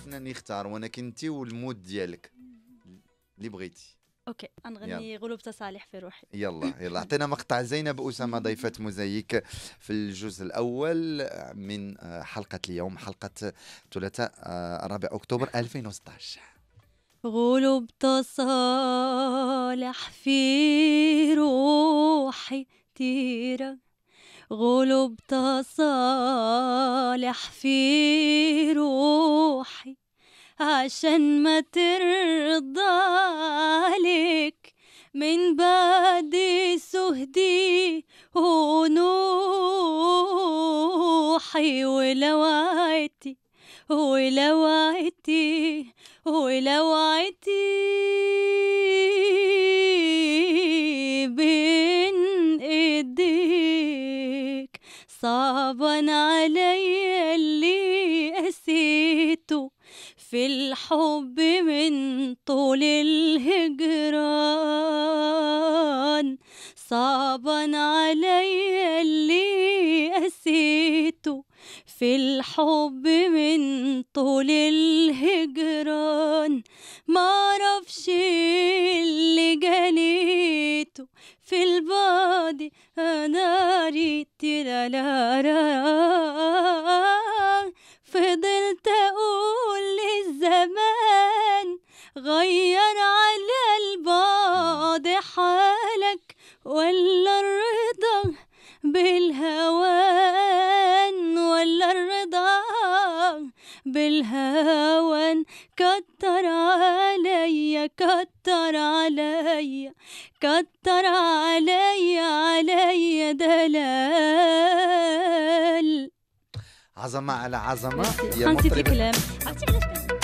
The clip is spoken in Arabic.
راني نختار وانا كنتي والمود ديالك اللي بغيتي. اوكي نغني غلوب صالح في روحي. يلا اعطينا مقطع. زينب أسامة ضيفة موزايك في الجزء الأول من حلقة اليوم، حلقة ثلاثاء 4 أكتوبر 2016. غلوب صالح في روحي تيرا، غلوب صالح في روحي، عشان ما ترضى عليك من بعد سهدي ونوحي. ولو عدتي ولو عدتي ولو عدتي بين ايديك، صعبا علي اللي قسيته في الحب من طول الهجران، صعبا علي اللي قسيته في الحب من طول الهجران. معرفش اللي جنيته في البعد انا ريت فضلت اقول للزمان غير على البعد حالك ولا الرضا بالهوان، ولا الرضا بالهوان. كتر عليا كتر عليا كتر عليا دلال. عظمة على عظمة يا مطرب.